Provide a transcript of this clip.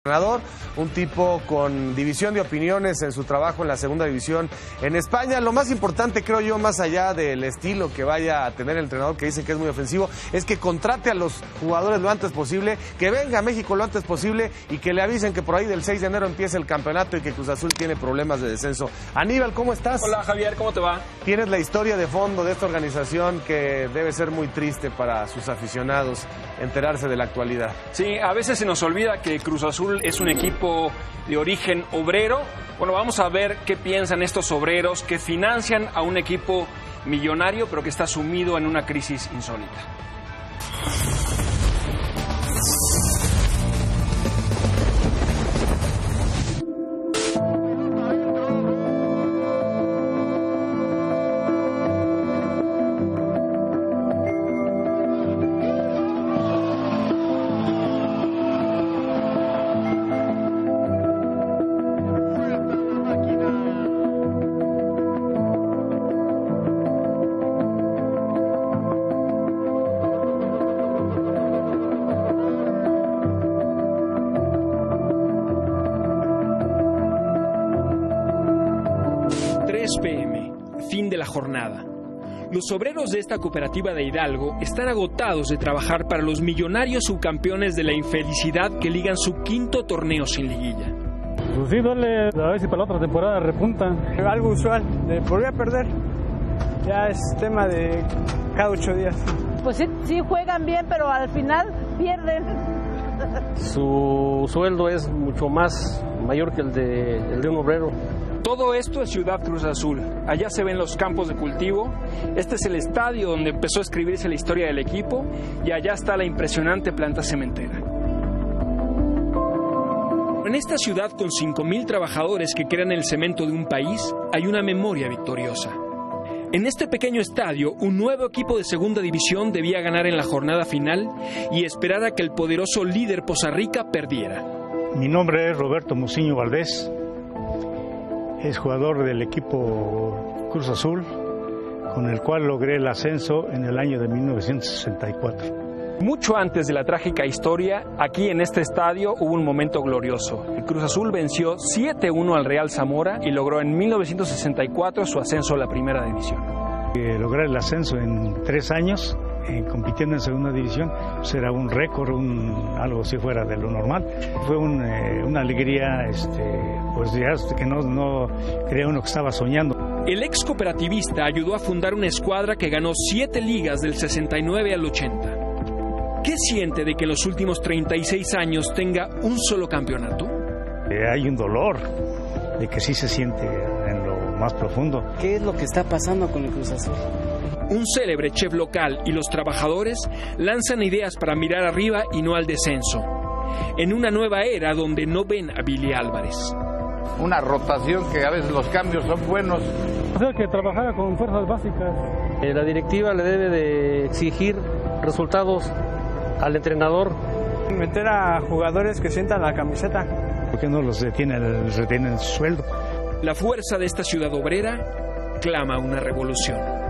Entrenador, un tipo con división de opiniones en su trabajo en la segunda división en España. Lo más importante, creo yo, más allá del estilo que vaya a tener el entrenador, que dice que es muy ofensivo, es que contrate a los jugadores lo antes posible, que venga a México lo antes posible y que le avisen que por ahí del 6 de enero empieza el campeonato y que Cruz Azul tiene problemas de descenso. Aníbal, ¿cómo estás? Hola Javier, ¿cómo te va? Tienes la historia de fondo de esta organización que debe ser muy triste para sus aficionados enterarse de la actualidad. Sí, a veces se nos olvida que Cruz Azul es un equipo de origen obrero. Bueno, vamos a ver qué piensan estos obreros que financian a un equipo millonario, pero que está sumido en una crisis insólita. PM, fin de la jornada. Los obreros de esta cooperativa de Hidalgo están agotados de trabajar para los millonarios subcampeones de la infelicidad que ligan su quinto torneo sin liguilla. Pues sí, duele, a ver si para la otra temporada repunta. Algo usual, de volver a perder, ya es tema de cada 8 días. Pues sí juegan bien, pero al final pierden. Su sueldo es mucho más mayor que el de un obrero. Todo esto es Ciudad Cruz Azul. Allá se ven los campos de cultivo. Este es el estadio donde empezó a escribirse la historia del equipo. Y allá está la impresionante planta cementera. En esta ciudad con 5,000 trabajadores que crean el cemento de un país, hay una memoria victoriosa. En este pequeño estadio, un nuevo equipo de segunda división debía ganar en la jornada final y esperar a que el poderoso líder Poza Rica perdiera. Mi nombre es Roberto Muciño Valdés. Es jugador del equipo Cruz Azul, con el cual logré el ascenso en el año de 1964. Mucho antes de la trágica historia, aquí en este estadio hubo un momento glorioso. El Cruz Azul venció 7-1 al Real Zamora y logró en 1964 su ascenso a la primera división. Lograr el ascenso en 3 años, compitiendo en segunda división, pues era un récord, algo así fuera de lo normal. Fue una alegría, pues ya que no creía uno que estaba soñando. El ex cooperativista ayudó a fundar una escuadra que ganó 7 ligas del 69 al 80. ¿Qué siente de que en los últimos 36 años tenga un solo campeonato? Hay un dolor de que sí se siente en lo más profundo. ¿Qué es lo que está pasando con el Cruz Azul? Un célebre chef local y los trabajadores lanzan ideas para mirar arriba y no al descenso, en una nueva era donde no ven a Billy Álvarez. Una rotación que a veces los cambios son buenos. O sea, que trabajara con fuerzas básicas. La directiva le debe de exigir resultados al entrenador. Meter a jugadores que sientan la camiseta. ¿Por qué no les retienen el sueldo? La fuerza de esta ciudad obrera clama una revolución.